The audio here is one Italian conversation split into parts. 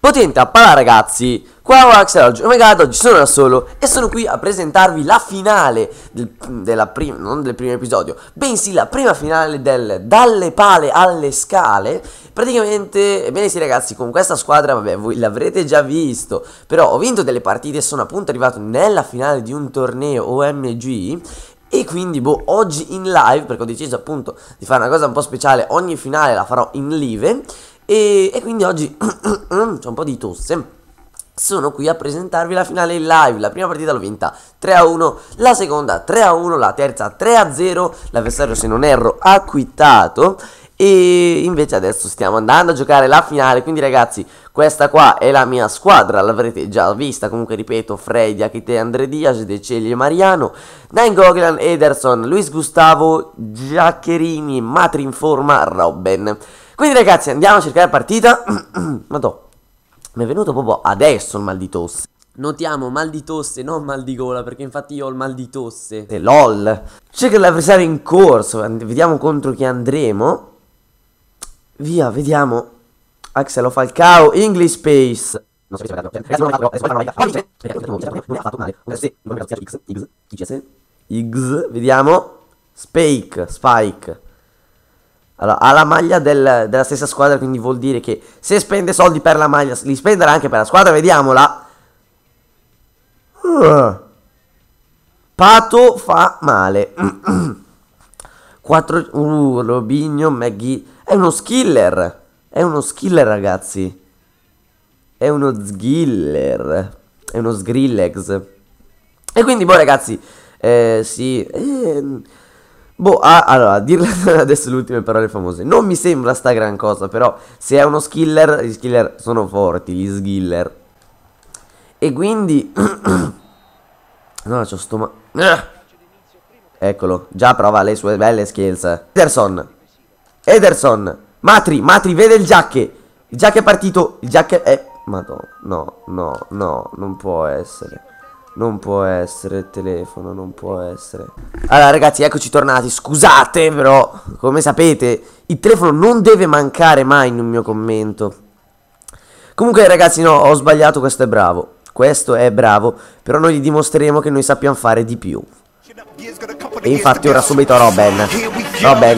Potente a pala ragazzi, qua ho Axel oggi, oh my god, oggi sono da solo e sono qui a presentarvi la finale non del primo episodio, bensì la prima finale del Dalle Pale alle Scale. Praticamente, ebbene sì ragazzi, con questa squadra, vabbè, voi l'avrete già visto, però ho vinto delle partite e sono appunto arrivato nella finale di un torneo OMG. E quindi oggi in live, perché ho deciso appunto di fare una cosa un po' speciale, ogni finale la farò in live. E quindi oggi c'ho un po' di tosse. Sono qui a presentarvi la finale in live. La prima partita l'ho vinta 3-1, la seconda 3-1, la terza 3-0. L'avversario, se non erro, ha quittato. E invece adesso stiamo andando a giocare la finale. Quindi ragazzi, questa qua è la mia squadra, l'avrete già vista. Comunque ripeto: Freddy, Akite, Andre Diaz, De Celli, Mariano, Nine Goglan, Ederson, Luis Gustavo, Giaccherini, Matri in forma, Robben. Quindi ragazzi, andiamo a cercare partita. Madò, mi è venuto proprio adesso il mal di tosse. Notiamo mal di tosse, non mal di gola, perché infatti io ho il mal di tosse. LOL. Cerca l'avversario in corso. Vediamo contro chi andremo. Via, vediamo. Axel o Falcao, English Space. Non so se X, vediamo. Spike. Allora, ha la maglia della stessa squadra, quindi vuol dire che se spende soldi per la maglia, li spenderà anche per la squadra, vediamola. Pato fa male. 4, Robinho, Maggie. È uno skiller. È uno skiller, ragazzi. È uno skiller. È uno Skrillex. E quindi, ragazzi, sì. Allora, a dirle adesso le ultime parole famose. Non mi sembra sta gran cosa, però se è uno skiller, gli skiller sono forti, gli skiller. E quindi no, c'ho sto eccolo, già prova le sue belle skills. Ederson, Matri, vede il Giacche. Il Giacche è partito, il Giacche è... Madonna, no, non può essere. Non può essere il telefono, non può essere. Allora ragazzi, eccoci tornati. Scusate, però, come sapete, il telefono non deve mancare mai in un mio commento. Comunque ragazzi, no, ho sbagliato, questo è bravo. Questo è bravo, però noi gli dimostreremo che noi sappiamo fare di più. E infatti ora subito Robben. Robben.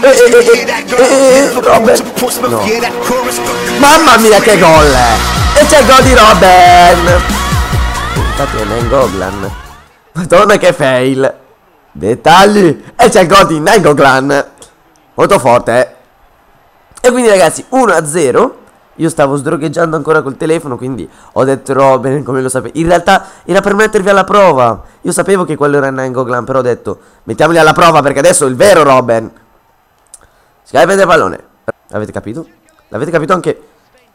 No. Mamma mia che gol! E c'è il gol di Robben! Infatti è Nine Goglan. Madonna che fail. Dettagli. E c'è il gol di Nine Goglan. Molto forte. E quindi ragazzi 1-0. Io stavo sdrogheggiando ancora col telefono, quindi ho detto Robben, come lo sapevo. In realtà era per mettervi alla prova. Io sapevo che quello era Nine Goglan, però ho detto mettiamoli alla prova perché adesso è il vero Robben. Si deve prendere il pallone. Avete capito? L'avete capito anche?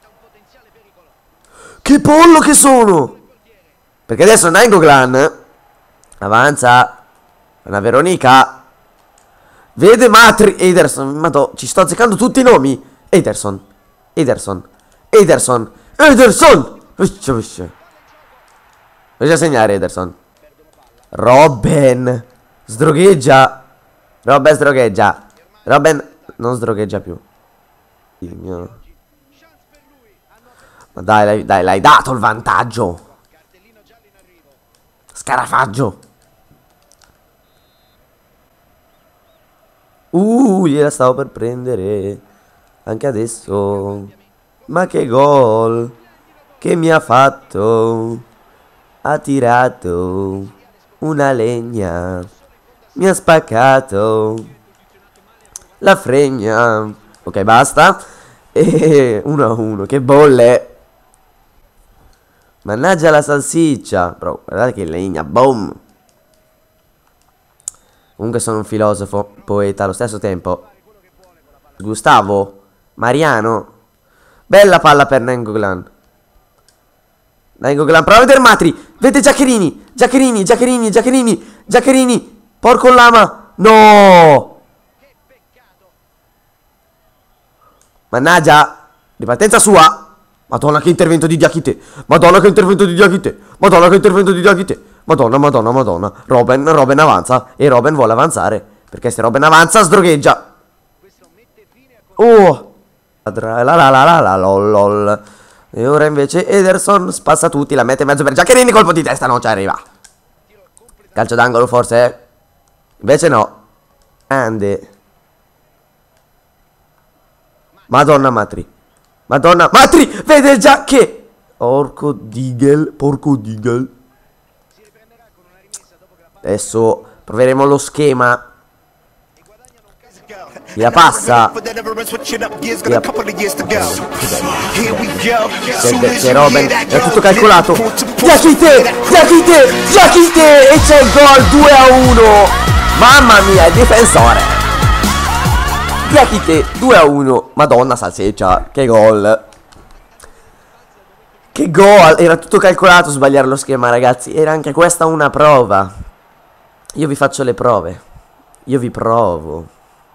Che pollo che sono! Perché adesso Nine Goglan avanza. Una Veronica. Vede Matri. Ederson. Madò, ci sto azzeccando tutti i nomi. Ederson. Voglio segnare Ederson. Robben. Sdrogheggia. Robben non sdrogheggia più. Ma dai, l'hai dato il vantaggio. Scarafaggio. Gliela stavo per prendere. Anche adesso. Ma che gol che mi ha fatto. Ha tirato una legna. Mi ha spaccato la fregna. Ok, basta. E 1-1. Che bolle. Mannaggia la salsiccia. Bro, guardate che legna. Boom. Comunque sono un filosofo, poeta allo stesso tempo. Gustavo. Mariano. Bella palla per Nine Goglan. Prova a vedere Matri. Vede Giaccherini. Porco lama. No. Mannaggia. Ripartenza sua. Madonna che intervento di Diakite. Madonna. Robben avanza. E Robben vuole avanzare. Perché se Robben avanza sdrogheggia. Oh. Lol. E ora invece Ederson spassa tutti, la mette in mezzo per Giaccherini, colpo di testa, non ci arriva. Calcio d'angolo forse? Invece no. Grande. Madonna Matri. Madonna Matri, vede già che... Porco Digel. Adesso proveremo lo schema. La passa. C'è Robben. È tutto calcolato. Diakite. E c'è il gol 2-1. Mamma mia, il difensore. Diakite 2-1. Madonna salsiccia. Che gol. Che gol. Era tutto calcolato sbagliare lo schema, ragazzi. Era anche questa una prova. Io vi faccio le prove. Io vi provo.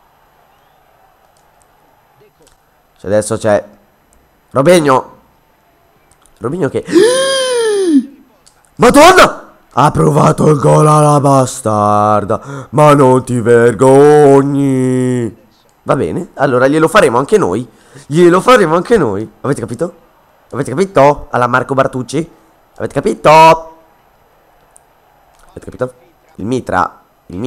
Adesso c'è Robinho che... Madonna! Ha provato il gol alla bastarda. Ma non ti vergogni. Va bene, allora glielo faremo anche noi. Avete capito? Alla Marco Bartucci. Avete capito? Il Mitra.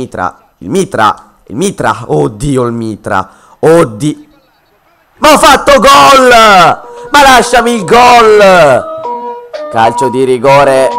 Oddio il Mitra. Oddio. Ma ho fatto gol! Ma lasciami il gol! Calcio di rigore.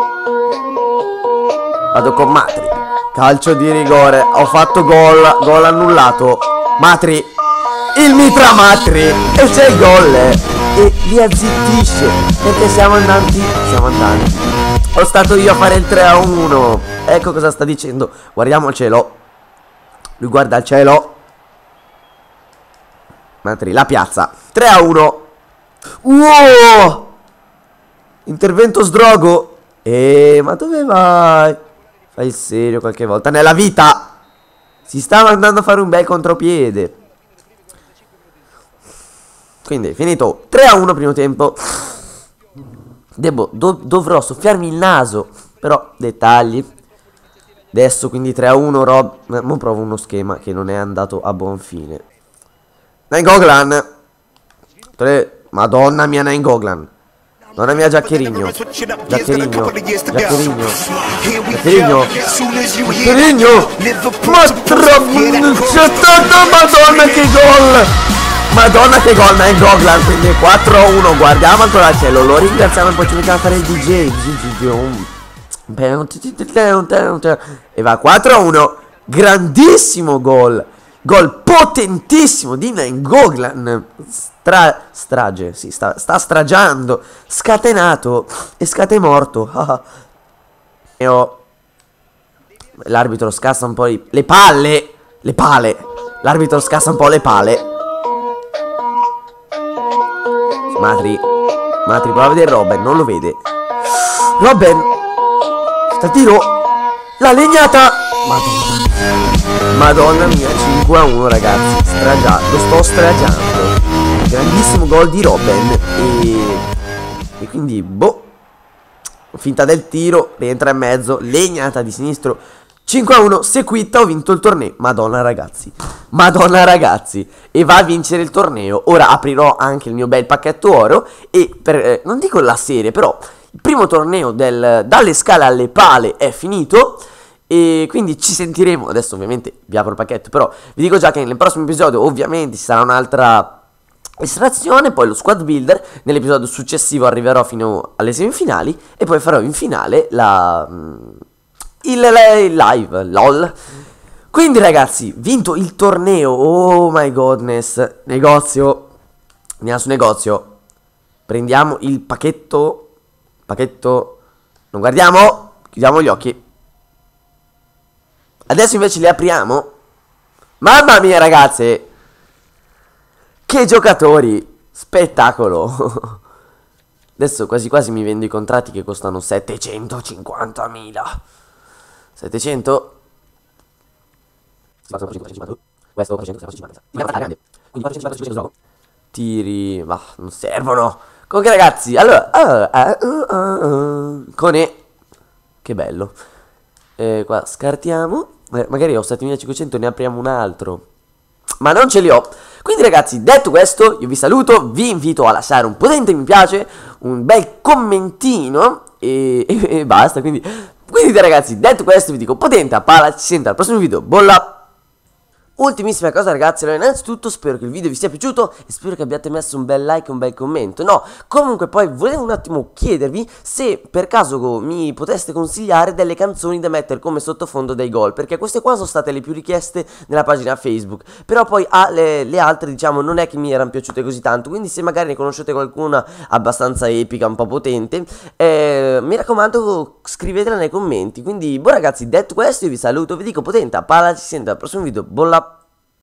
Vado con Matri. Calcio di rigore. Ho fatto gol. Gol annullato. Matri. Il Mitra Matri. E c'è il gol. E li azzittisce. Perché siamo andati. Ho stato io a fare il 3-1. Ecco cosa sta dicendo. Guardiamo il cielo. Lui guarda il cielo. Matri, la piazza 3-1. Wow! Intervento sdrogo. Ma dove vai? Fai il serio qualche volta nella vita. Si stava andando a fare un bel contropiede. Quindi è finito 3-1 primo tempo. Dovrò soffiarmi il naso. Però dettagli. Adesso quindi 3-1 mo provo uno schema che non è andato a buon fine. Nainggolan. Madonna mia Nainggolan. Madonna mia Giaccherino. Madonna che gol. Madonna che gol Nainggolan. Quindi 4-1. Guardiamo ancora il cielo. Lo ringraziamo e poi ci mettiamo a fare il DJ. E va 4-1. Grandissimo gol. Gol potentissimo di Nainggolan. Strage. Si sta stragiando. Scatenato. E scatemorto. L'arbitro scassa un po' le palle. L'arbitro scassa un po' le pale. Matri prova a vedere Robben. Non lo vede. Robben. Sta tiro. La legnata. Madonna mia, 5-1 ragazzi. Lo sto stragiando. Grandissimo gol di Robben. E quindi finta del tiro. Rientra in mezzo. Legnata di sinistro. 5-1. Sequita, ho vinto il torneo. Madonna ragazzi. E va a vincere il torneo. Ora aprirò anche il mio bel pacchetto oro. E non dico la serie, però il primo torneo dalle scale alle pale è finito. E quindi ci sentiremo. Adesso ovviamente vi apro il pacchetto, però vi dico già che nel prossimo episodio ovviamente ci sarà un'altra estrazione. Poi lo squad builder. Nell'episodio successivo arriverò fino alle semifinali. E poi farò in finale il live LOL. Quindi ragazzi, vinto il torneo. Oh my godness. Negozio. Andiamo su negozio. Prendiamo il pacchetto. Non guardiamo. Chiudiamo gli occhi. Adesso invece li apriamo. Mamma mia ragazze. Che giocatori. Spettacolo. Adesso quasi quasi mi vendo i contratti che costano 750.000. 700. Questo 450. Grande. Quindi 450 tiri. Ma non servono. Comunque ragazzi, allora Cone. Che bello. Qua scartiamo. Magari ho 7500, ne apriamo un altro. ma non ce li ho. Quindi ragazzi, detto questo, io vi saluto, vi invito a lasciare un potente mi piace, un bel commentino e basta. Quindi ragazzi, detto questo vi dico potente a pala, ci sento al prossimo video, bolla! Ultimissima cosa ragazzi, allora innanzitutto spero che il video vi sia piaciuto e spero che abbiate messo un bel like e un bel commento. No, comunque poi volevo un attimo chiedervi se per caso mi poteste consigliare delle canzoni da mettere come sottofondo dei gol, perché queste qua sono state le più richieste nella pagina Facebook, però poi le altre diciamo non è che mi erano piaciute così tanto, quindi se magari ne conoscete qualcuna abbastanza epica, un po' potente, mi raccomando scrivetela nei commenti. Quindi boh ragazzi, detto questo io vi saluto, vi dico potente a palla, ci sento al prossimo video, bolla!